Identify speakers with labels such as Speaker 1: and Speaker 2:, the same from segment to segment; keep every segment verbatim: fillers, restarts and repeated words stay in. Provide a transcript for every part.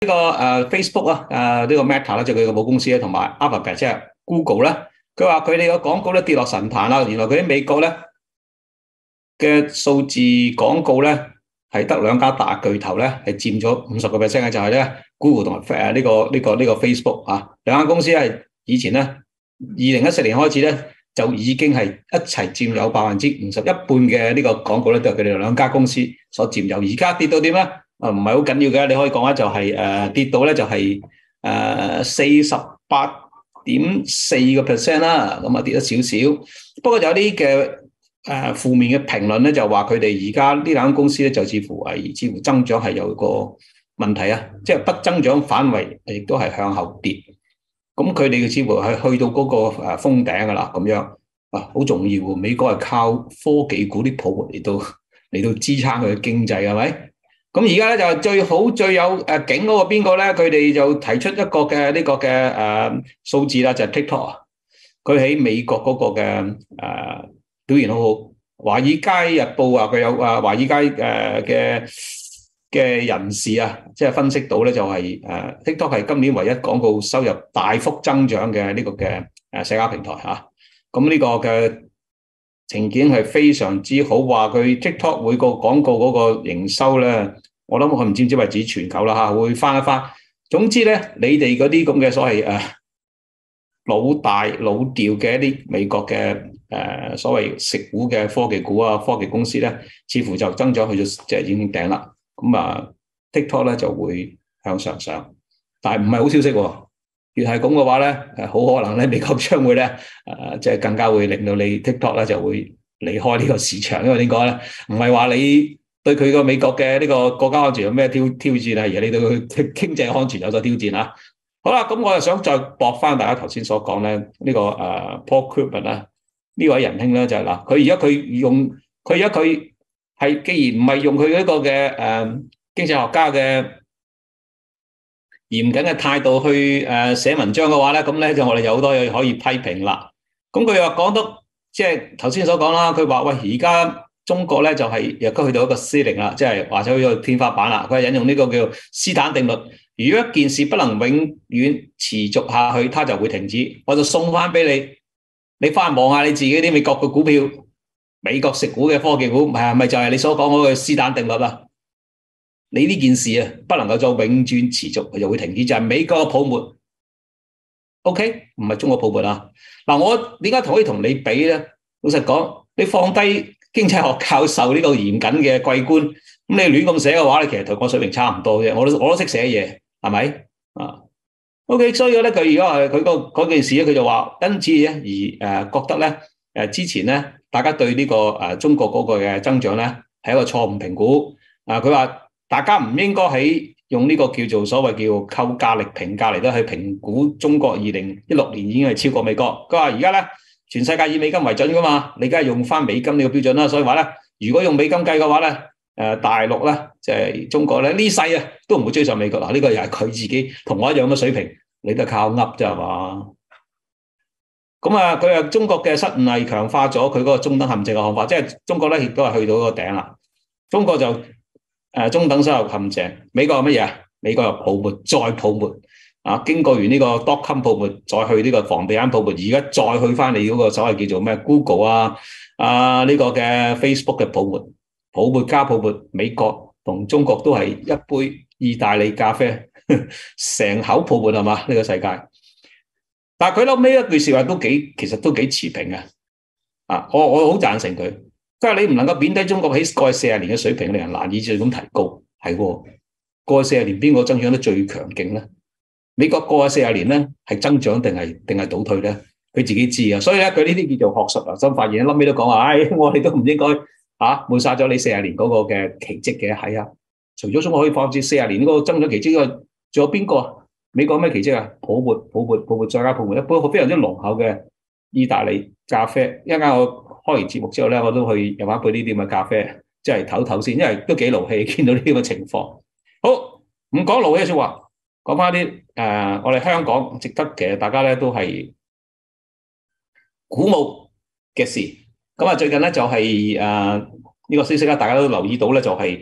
Speaker 1: 呢個誒 Facebook 啊，誒呢個 Meta 咧就佢個母公司咧，同埋 Alphabet 即係 Google 咧，佢話佢哋個廣告咧跌落神壇啦。原來佢喺美國咧嘅數字廣告咧係得兩家大巨頭咧係佔咗五十個 percent 嘅，就係咧 Google 同埋誒呢個呢個呢個 Facebook 啊，兩間公司係以前咧二零一四年開始咧就已經係一齊佔有百分之五十一半嘅呢個廣告咧，都係佢哋兩家公司所佔有。而家跌到點咧？啊，唔係好緊要嘅，你可以講咧就係、是、誒、呃、跌到咧就係誒四十八點四個 percent 啦，咁啊跌咗少少。不過有啲嘅誒負面嘅評論咧，就話佢哋而家呢兩間公司咧就似乎係似乎增長係有個問題啊，即係不增長反為亦都係向後跌。咁佢哋嘅似乎係去到嗰個誒封頂噶啦，咁樣啊好重要喎。美國係靠科技股啲泡沫嚟到嚟到支撐佢嘅經濟，係咪？咁而家咧就最好最有誒景嗰個邊個咧？佢哋就提出一個嘅呢個嘅誒數字啦，就係 TikTok。佢喺美國嗰個嘅誒表現好好。華爾街日報話佢有啊，華爾街誒嘅嘅人士啊，即係分析到咧就係誒 TikTok 係今年唯一廣告收入大幅增長嘅呢個嘅誒社交平台嚇。咁呢個嘅情景係非常之好，話佢 TikTok 每個廣告嗰個營收咧，我諗佢唔知唔知係指全球啦嚇，會翻一翻。總之咧，你哋嗰啲咁嘅所謂誒老大老調嘅一啲美國嘅誒所謂食股嘅科技股啊，科技公司咧，似乎就增長去咗即係已經頂啦。咁啊 TikTok 咧就會向上上，但係唔係好消息喎。越係咁嘅話咧，誒好可能咧美國將會咧誒即係更加會令到你 TikTok 咧就會離開呢個市場，因為點講咧？唔係話你對佢個美國嘅呢個國家安全有咩挑挑戰啊，而係你對佢經濟安全有所挑戰啊。好啦，咁我就想再駁翻大家頭先所講咧，呢、這個誒、uh, Paul Krugman 啦，呢位仁兄咧就係、是、嗱，佢而家佢用佢而家佢係既然唔係用佢呢個嘅誒、uh, 經濟學家嘅嚴謹嘅態度去誒寫文章嘅話咧，咁咧就我哋有好多嘢可以批評啦。咁佢又講得即係頭先所講啦，佢話喂，而家中國咧就係又都去到一個 ceiling 啦，即係或者去到天花板啦。佢係引用呢個叫斯坦定律，如果一件事不能永遠持續下去，它就會停止。我就送翻俾你，你翻去望下你自己啲美國嘅股票，美國食股嘅科技股，係咪就係你所講嗰個斯坦定律啊？你呢件事啊，不能夠再永遠持續，佢就會停止，就係、是、美國嘅泡沫。OK， 唔係中國泡沫啊。嗱，我點解可以同你比咧？老實講，你放低經濟學教授呢個嚴謹嘅桂冠，咁你亂咁寫嘅話，你其實同我水平差唔多啫。我都我都識寫嘢，係咪啊 ？OK，所以咧，佢而家係佢嗰件事咧，佢就話因此咧而誒覺得咧誒之前咧，大家對呢個誒中國嗰個嘅增長咧係一個錯誤評估啊。佢話大家唔應該喺用呢個叫做所謂叫購價力評價嚟到去評估中國二零一六年已經係超過美國。佢話而家咧全世界以美金為準噶嘛，你梗係用翻美金呢個標準啦。所以話咧，如果用美金計嘅話咧，誒、呃、大陸咧即係中國咧呢世啊都唔會追上美國。嗱，呢個又係佢自己同我一樣嘅水平，你都靠噏啫係嘛？咁啊，佢話中國嘅失誤係強化咗佢嗰個中等陷阱嘅看法，即係中國咧亦都係去到個頂啦。中國就誒中等收入陷阱，美國係乜嘢啊？美國有泡沫再泡沫啊！經過完呢個 dotcom 泡沫，再去呢個房地產泡沫，而家再去翻你嗰個所謂叫做咩 Google 啊啊呢、這個嘅 Facebook 嘅泡沫，泡沫加泡沫，美國同中國都係一杯意大利咖啡，成口泡沫係嘛？呢、這個世界，但係佢後尾一句說話都幾，其實都幾持平嘅啊！我我好贊成佢。即係你唔能夠貶低中國喺過去四十年嘅水平，令人難以再咁提高。係過去四十年邊個增長得最強勁咧？美國過去四十年咧係增長定係定係倒退咧？佢自己知啊。所以咧，佢呢啲叫做學術良心發現，後尾都講話，唉、哎，我哋都唔應該嚇抹殺咗你四十年嗰個嘅奇蹟嘅。係啊，除咗中國可以放置四十年嗰個增長奇蹟之外，仲有邊個啊？美國咩奇蹟啊？泡沫、泡沫、泡沫再加泡沫，一杯非常之濃厚嘅意大利咖啡。一陣間我開完節目之後咧，我都去飲翻杯呢啲咁嘅咖啡，即係唞唞先，因為都幾勞氣，見到呢啲咁嘅情況。好，唔講勞氣嘅説話，講翻啲誒，我哋香港值得其實大家咧都係鼓舞嘅事。咁啊，最近咧就係誒呢個消息啦，大家都留意到咧，就係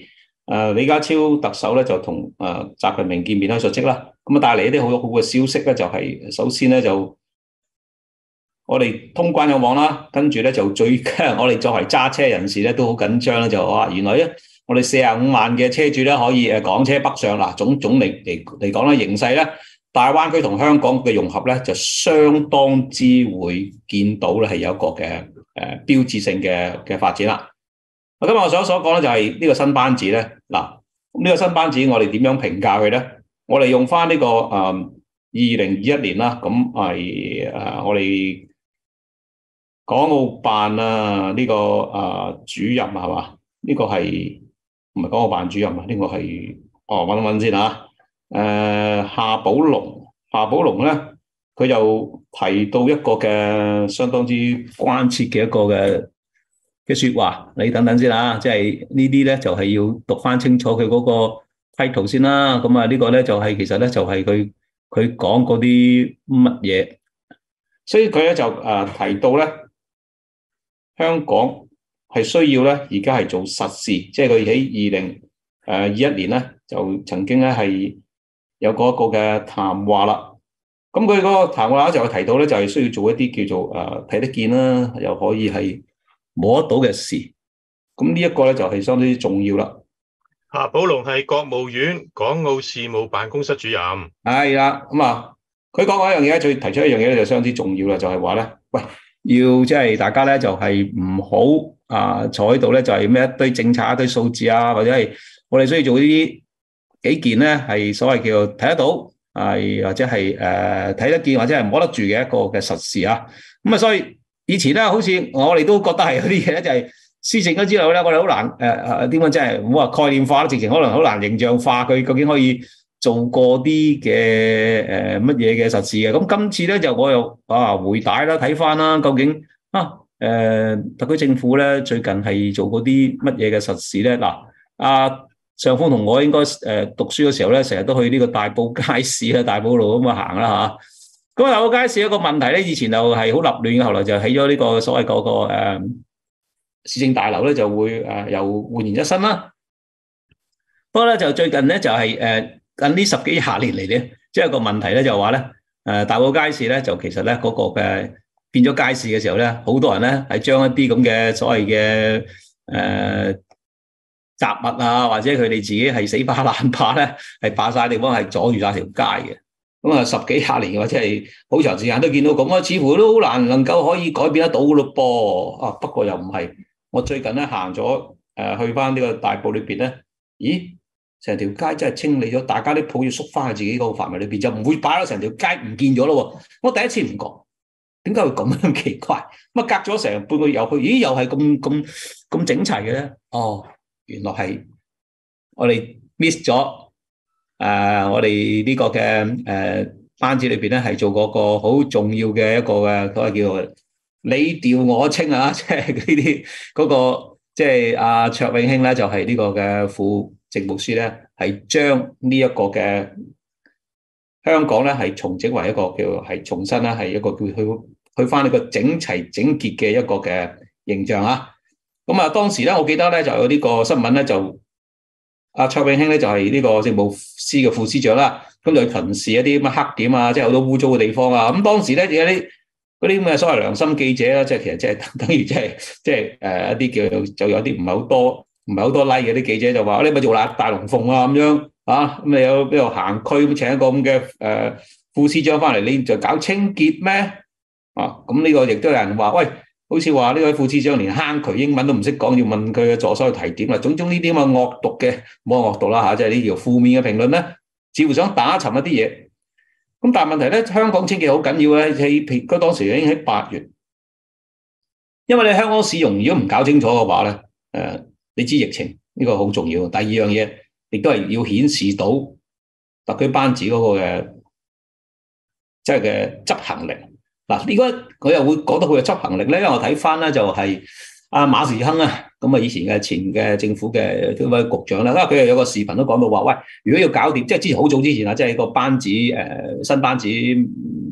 Speaker 1: 誒李家超特首咧就同誒習近平見面啦，述職啦，咁啊帶嚟一啲好好嘅消息咧，就係、是、首先咧就我哋通關有望啦，跟住咧就最驚我哋作為揸車人士咧都好緊張啦，就話原來咧我哋四十五萬嘅車主咧可以誒港車北上啦，總總嚟嚟嚟講咧形勢咧，大灣區同香港嘅融合咧就相當之會見到咧係有一個嘅誒、呃、標誌性嘅嘅發展啦。今日我想所講咧就係呢個新班子咧，嗱，咁呢個新班子我哋點樣評價佢咧？我哋用翻呢個誒二零二一年啦，咁係誒我哋港澳辦啊呢個誒主任係嘛？呢個係唔係港澳辦主任啊？呢個係哦揾一揾先嚇。誒夏寶龍，夏寶龍咧佢又提到一個嘅相當之關切嘅一個嘅嘅説話，你等等先啦，即係呢啲咧就係要讀翻清楚佢嗰個 title 先啦。咁啊呢個咧就係其實咧就係佢佢講嗰啲乜嘢，所以佢咧就誒提到咧香港係需要咧而家係做實事，即係佢喺二零誒二一年咧就曾經咧係有過一個嘅談話啦。咁佢嗰個談話就提到咧就係需要做一啲叫做誒睇得見啦，又可以係摸得到嘅事，咁呢一個咧就係相當之重要啦。
Speaker 2: 夏寶龍係國務院港澳事務辦公室主任。
Speaker 1: 係啦，咁啊，佢講嗰一樣嘢，最提出一樣嘢咧就相當之重要啦，就係話咧，喂，要即係大家咧就係唔好啊坐喺度咧，就係咩一堆政策、一堆數字啊，或者係我哋需要做呢啲幾件咧，係所謂叫做睇得到，係或者係誒睇得見，或者係摸得住嘅一個嘅實事啊。咁啊，所以以前咧，好似我哋都覺得係有啲嘢咧，就係施政咗之後咧，我哋好難誒誒點講，即係唔好話概念化啦，直情可能好難形象化佢究竟可以做過啲嘅誒乜嘢嘅實事嘅。咁今次咧就我又啊回帶啦，睇翻啦，究竟啊誒、呃、特區政府咧最近係做過啲乜嘢嘅實事咧？嗱，阿尚峰同我應該誒讀書嘅時候咧，成日都去呢個大埔街市啦、大埔路咁啊行啦嚇。咁啊，大埔街市有一個問題咧，以前就係好立亂嘅，後來就起咗呢個所謂嗰個誒市政大樓咧，就會誒又煥然一新啦。不過咧，就最近咧就係誒近呢十幾廿年嚟咧，即係個問題咧就話咧誒大埔街市咧就其實咧嗰個嘅變咗街市嘅時候咧，好多人咧係將一啲咁嘅所謂嘅誒雜物啊，或者佢哋自己係死扒爛扒咧，係霸晒地方，係阻住晒條街嘅。咁啊，十幾廿年或者係好長時間都見到咁啊，似乎都好難能夠可以改變得到嘅咯噃。啊，不過又唔係。我最近咧行咗誒去翻呢個大埔裏邊咧，咦，成條街真係清理咗，大家啲鋪要縮翻喺自己嗰個範圍裏邊，就唔會擺到成條街唔見咗咯。我第一次唔覺，點解會咁樣奇怪？咁啊，隔咗成半個月又去，咦，又係咁咁咁整齊嘅咧？哦，原來係我哋 miss 咗。誒、呃，我哋呢個嘅誒、呃、班子裏邊咧，係做過個好重要嘅一個嘅，所謂叫做你調我清啊，即係呢啲嗰個，即係阿卓永興咧，就係、是、呢個嘅副政務司咧，係將呢一個嘅香港咧，係重整為一個叫係重新咧，係一個叫去去翻呢個整齊整潔嘅一個嘅形象啊。咁啊，當時咧，我記得咧就有呢個新聞咧就。阿卓永興咧就係呢個政務司嘅副司長啦，咁就去巡視一啲乜黑點啊，即係好多污糟嘅地方啊。咁當時咧有啲嗰啲咁嘅所謂良心記者啦，即係其實即係等於即係即係誒一啲叫做就有啲唔係好多唔係好多 like 嘅啲記者就話你咪做大大龍鳳啊咁樣啊，咁你有邊度行區咁請一個咁嘅誒副司長翻嚟，你就搞清潔咩啊？咁呢個亦都有人話喂。好似話呢位副司長連坑渠英文都唔識講，要問佢嘅助手去提點啦。種種呢啲咁嘅惡毒嘅，冇惡毒啦嚇，即係呢條負面嘅評論咧，似乎想打沉一啲嘢。咁但係問題咧，香港清潔好緊要咧，喺佢當時已經喺八月，因為你香港市容如果唔搞清楚嘅話咧，誒，你知疫情呢個好重要。第二樣嘢亦都係要顯示到特區班子嗰個嘅即係嘅執行力。嗱，呢個佢又會講得佢嘅執行力咧，因為我睇翻咧就係阿馬時亨啊，咁啊以前嘅前嘅政府嘅呢位局長啦，因為佢又有個視頻都講到話，喂，如果要搞掂，即係之前好早之前啊，即係個班子誒新班子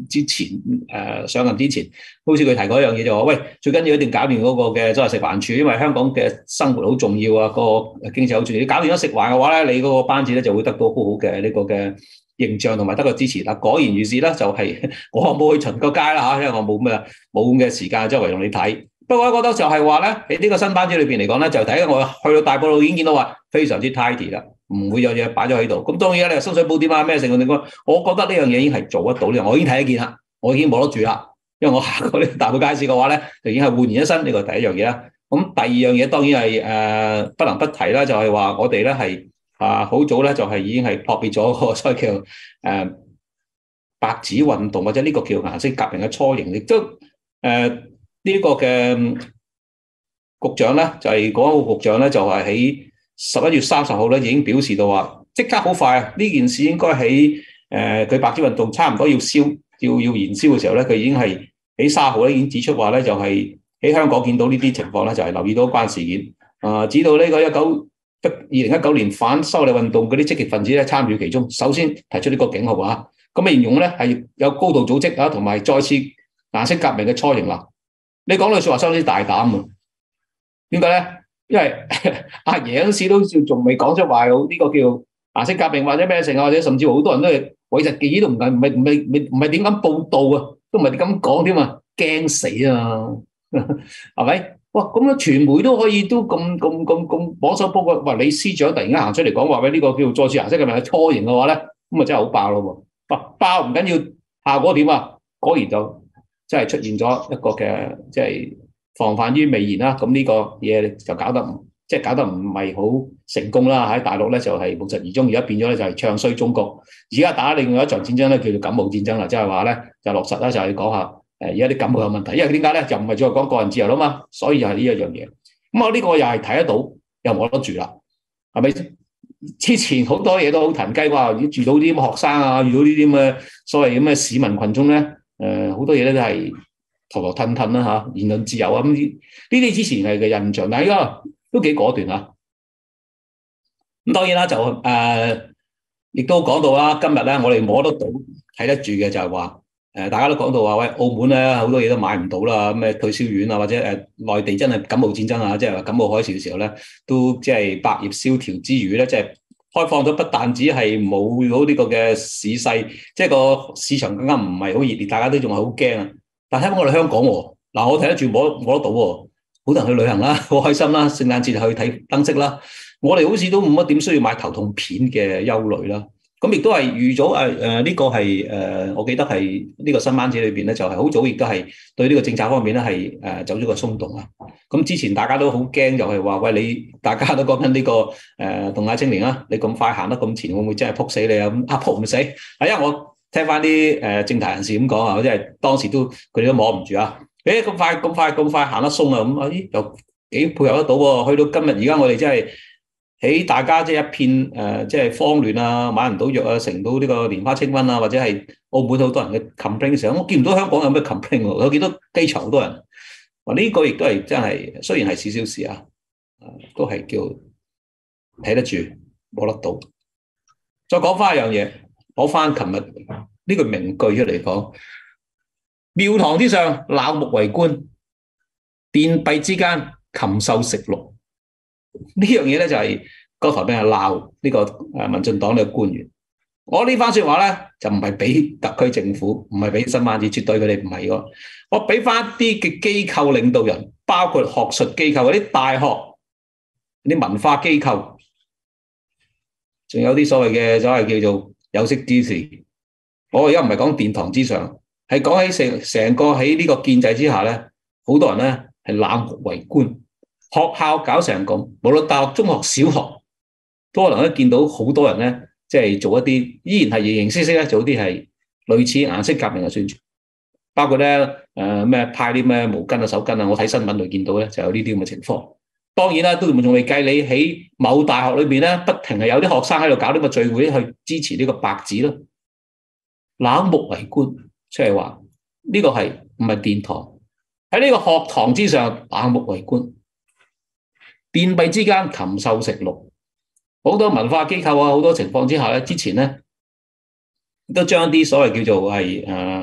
Speaker 1: 之前誒、呃、上任之前，好似佢提過一樣嘢就話，喂，最緊要一定搞掂嗰個嘅所謂食環署，因為香港嘅生活好重要啊，個經濟好重要。你搞掂咗食環嘅話咧，你嗰個班子咧就會得到好好嘅呢個嘅形象同埋得個支持啦。果然如是啦，就係、是、我冇去巡過街啦嚇，因為我冇咩冇咁嘅時間周圍同你睇。不過我覺得就係話咧，喺呢個新班子裏邊嚟講咧，就第一我去到大埔路已經見到話非常之 tidy 啦，唔會有嘢擺咗喺度。咁當然啦，你話深水埗點啊咩成個地方，我覺得呢樣嘢已經係做得到呢，我已經睇得見啦，我已經冇得住啦。因為我行過呢大埔街市嘅話咧，就已經係煥然一新，呢個第一樣嘢啦。咁第二樣嘢當然係誒、呃、不能不提啦，就係、是、話我哋咧係啊好早咧就係已經係撲滅咗個所謂叫誒、呃、白紙運動或者呢個叫顏色革命嘅雛形，亦都誒。呃呢個嘅局長咧，就係嗰個局長咧，就係喺十一月三十號咧已經表示到話，即刻好快啊！呢件事應該喺誒佢白紙運動差唔多要燒要要燃燒嘅時候咧，佢已經係喺卅號咧已經指出話咧，就係喺香港見到呢啲情況咧，就係留意到關事件啊，指到呢個一九一二零一九年反修例運動嗰啲積極分子咧參與其中，首先提出呢個警號啊，咁形容咧係有高度組織啊，同埋再次顏色革命嘅雛形啦。你講句說話相當之大膽喎，點解咧？因為阿爺嗰陣時都仲未講出話有呢個叫顏色革命或者咩成啊，或者甚至好多人都係諱疾忌醫都唔係唔係唔係唔係點咁報道啊，都唔係點咁講添啊，驚死啊，係咪？哇！咁樣傳媒都可以都咁咁咁咁綁手綁腳，話李司長突然間行出嚟講話，喂呢個叫再次顏色革命嘅雛形嘅話咧，咁啊真係好爆咯喎！爆爆唔緊要，效果點啊？果然就〜即係出現咗一個嘅，即係防範於未然啦。咁呢個嘢就搞得唔，即係搞得唔係好成功啦。喺大陸咧就係無疾而終，而家變咗咧就係唱衰中國。而家打另外一場戰爭咧叫做感冒戰爭啦，即係話咧就落實啦，就係講下誒而家啲感冒有問題。因為點解咧？就唔係再講個人自由啦嘛，所以就係呢一樣嘢。咁我呢個又係睇得到，又冇得住啦，係咪？之前好多嘢都好騰雞，話遇到啲學生啊，遇到呢啲咁嘅所謂咁嘅市民群眾咧。誒好、呃、多嘢咧都係頭頭吞吞啦嚇，言論自由啊咁呢啲之前係嘅印象，但係而家都幾果斷啊。咁當然啦，就誒亦、呃、都講到啦，今日咧我哋摸得到睇得住嘅就係話誒，大家都講到話喂，澳門咧好多嘢都買唔到啦，咩退燒丸啊，或者誒、呃、內地真係感冒戰爭啊，即係話感冒海嘯嘅時候咧，都即係百業蕭條之餘咧，即係。開放咗不但止係冇到呢個嘅市勢，即係個市場更加唔係好熱烈，大家都仲係好驚啊！但係睇翻我哋香港喎，嗱我睇得住摸摸得到喎，好多人去旅行啦，好開心啦，聖誕節去睇燈飾啦，我哋好似都冇乜點需要買頭痛片嘅憂慮啦。咁亦都係預咗誒誒呢個係誒、呃，我記得係呢個新班子裏邊咧，就係好早亦都係對呢個政策方面咧係誒走咗個鬆動啊。咁之前大家都好驚，就係話喂你，大家都講緊呢個誒動態清零啦，你咁快行得咁前，會唔會真係撲死你啊？咁啊撲唔死，係因為我聽翻啲誒政壇人士咁講啊，即係當時都佢哋都摸唔住啊。誒咁快咁快咁快行得鬆啊，咁啊咦又幾配合得到喎？去到今日而家我哋真係。喺大家即係一片誒、呃，即係慌亂啊，買唔到藥啊，食唔到呢個蓮花清瘟啊，或者係澳門好多人嘅 complain 嘅時候，我見唔到香港有咩 complain 喎，我見到機場好多人，話、這、呢個亦都係真係，雖然係少少事啊，都係叫睇得住摸得到。再講翻一樣嘢，講翻琴日呢句名句出嚟講，廟堂之上冷目為官，殿敝之間禽獸食籙。呢樣嘢咧就係個頭俾人鬧呢個誒民進黨嘅官員。我呢番說話咧就唔係俾特區政府，唔係俾新班子，絕對佢哋唔係個。我俾翻啲嘅機構領導人，包括學術機構嗰啲大學、啲文化機構，仲有啲所謂嘅所謂叫做有識之士。我而家唔係講殿堂之上，係講喺成成個喺呢個建制之下咧，好多人咧係冷目為官。學校搞成咁，無論大學、中學、小學，都可能都見到好多人咧，即係做一啲依然係形形色色咧，做啲係類似顏色革命嘅宣傳，包括咧誒咩派啲咩毛巾啊、手巾啊，我睇新聞度見到咧就有呢啲咁嘅情況。當然啦，都仲未計你喺某大學裏邊咧，不停係有啲學生喺度搞啲咁嘅聚會去支持呢個白紙咯，冷目為官，即係話呢個係唔係殿堂，喺呢個學堂之上冷目為官。殿敝之間禽獸食籙，好多文化機構啊，好多情況之下咧，之前咧都將啲所謂叫做係誒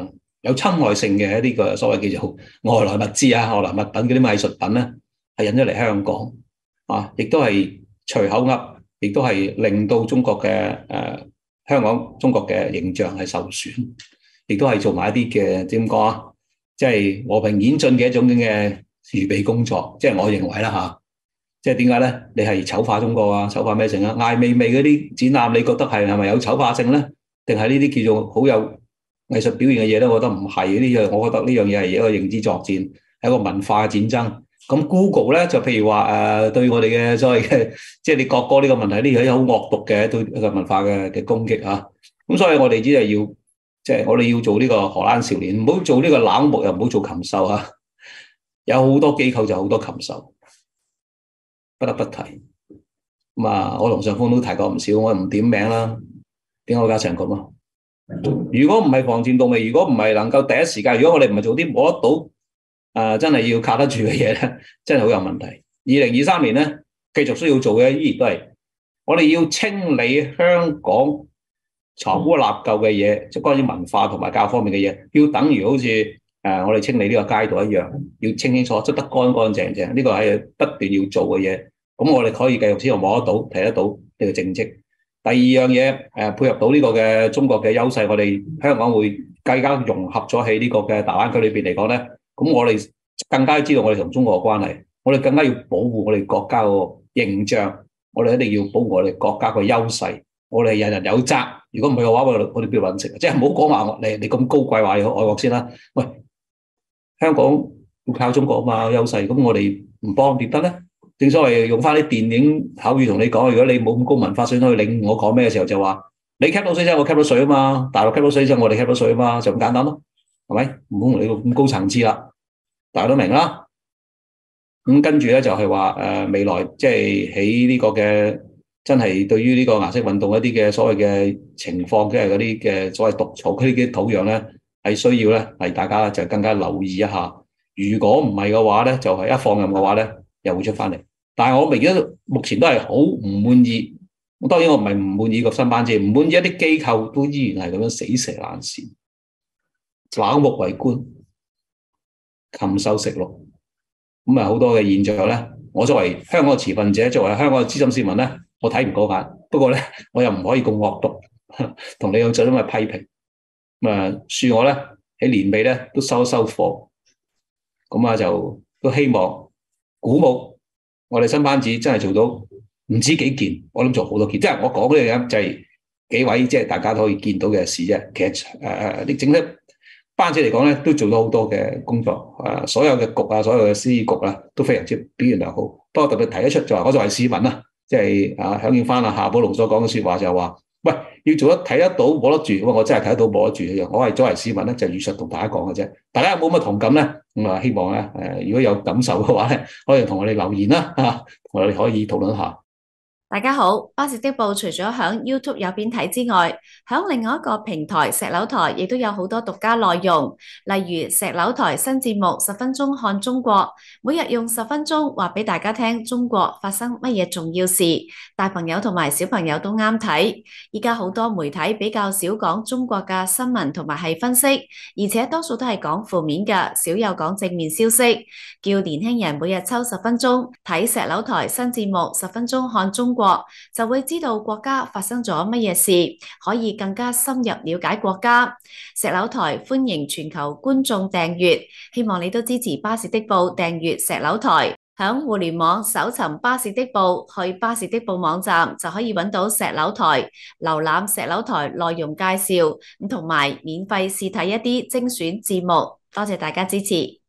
Speaker 1: 有侵害性嘅一啲個所謂叫做外來物資啊、外來物品嗰啲藝術品咧，係引咗嚟香港啊，亦都係隨口噏，亦都係令到中國嘅誒、呃、香港中國嘅形象係受損，亦都係做埋一啲嘅點講啊，即係和平演進嘅一種嘅預備工作，即係我認為啦嚇。即係點解咧？你係醜化中國啊？醜化咩性啊？艾未未嗰啲展覽，你覺得係係咪有醜化性咧？定係呢啲叫做好有藝術表現嘅嘢咧？我覺得唔係呢樣，我覺得呢樣嘢係一個認知作戰，係一個文化嘅戰爭。咁 Google 咧就譬如話誒、呃，對我哋嘅所謂嘅即係你國歌呢個問題，呢樣嘢好惡毒嘅對一個文化嘅嘅攻擊啊！咁所以我哋只係要即係、就是、我哋要做呢個荷蘭少年，唔好做呢個冷漠，又唔好做禽獸啊！有好多機構就好多禽獸。不得不提咁啊！我龍上峰都提過唔少，我唔點名啦。點解我家成咁啊？如果唔係防漸到位，如果唔係能夠第一時間，如果我哋唔係做啲摸得到誒、呃，真係要靠得住嘅嘢咧，真係好有問題。二零二三年咧，繼續需要做嘅依然都係我哋要清理香港藏污納垢嘅嘢，即係關於文化同埋教育方面嘅嘢，要等於好似誒、呃、我哋清理呢個街道一樣，要清清楚，執得乾乾淨淨。呢個係不斷要做嘅嘢。咁我哋可以繼續先度摸得到、睇得到呢個政績。第二樣嘢，誒配合到呢個嘅中國嘅優勢，我哋香港會更加融合咗喺呢個嘅大灣區裏邊嚟講咧。咁我哋更加知道我哋同中國嘅關係，我哋更加要保護我哋國家個形象，我哋一定要保護我哋國家個優勢。我哋人人有責，如果唔係嘅話，我哋我哋邊度揾食？即係唔好講話你你咁高貴話要愛國先啦。喂，香港要靠中國啊嘛，優勢，咁我哋唔幫點得咧？正所謂用翻啲電影口語同你講，如果你冇咁高文化水準去領我講咩嘅時候，就話你 cap 到水啫，我 cap 到水啊嘛，大陸 cap 到水啫，我哋 cap 到水啊嘛，就咁簡單咯，係咪？唔好同你咁高層次啦，大家都明啦。咁跟住咧就係話誒未來即係喺呢個嘅真係對於呢個顏色運動一啲嘅所謂嘅情況，即係嗰啲嘅所謂毒草嗰啲嘅土壤咧，係需要咧係大家就更加留意一下。如果唔係嘅話咧，就係一放任嘅話咧，又會出翻嚟。但係我而家目前都係好唔滿意。當然我唔係唔滿意個新班子，唔滿意一啲機構都依然係咁樣死蛇爛鱔，冷目為官，禽獸食祿。咁啊好多嘅現象咧，我作為香港嘅持份者，作為香港嘅資深市民咧，我睇唔過眼。不過咧，我又唔可以咁惡毒，同你有咁嘅批評。咁啊，恕我咧喺年尾咧都收一收貨。咁啊就都希望鼓舞我哋新班子真係做到唔知幾件，我諗做好多件。即係我講嗰樣嘢就係幾位，即係大家都可以見到嘅事啫。其實誒誒，你整體班子嚟講咧，都做咗好多嘅工作。誒，所有嘅局啊，所有嘅司局啊，都非常之表現良好。不過特別提得出就係，我作為市民啊，即係啊響應翻啊夏寶龍所講嘅説話，就係話，喂，要做得睇得到摸得住，咁我真係睇得到摸得住一樣。我係作為市民咧，就如實同大家講嘅啫。大家有冇乜同感咧？咁啊，希望咧誒，如果有感受嘅話咧，可以同我哋留言啦嚇，我哋可以討論下。
Speaker 3: 大家好，巴士的報除咗響 YouTube 有片睇之外，響另外一個平台石樓台亦都有好多獨家內容，例如石樓台新節目十分鐘看中國，每日用十分鐘話俾大家聽中國發生乜嘢重要事，大朋友同埋小朋友都啱睇。依家好多媒體比較少講中國嘅新聞同埋係分析，而且多數都係講負面嘅，少有講正面消息。叫年輕人每日抽十分鐘睇石樓台新節目十分鐘看中國，國就會知道國家發生咗乜嘢事，可以更加深入了解國家。石樓台歡迎全球觀眾訂閱，希望你都支持巴士的報訂閱石樓台。響互聯網搜尋巴士的報，去巴士的報網站就可以揾到石樓台，瀏覽石樓台內容介紹，咁同埋免費試睇一啲精選節目。多謝大家支持。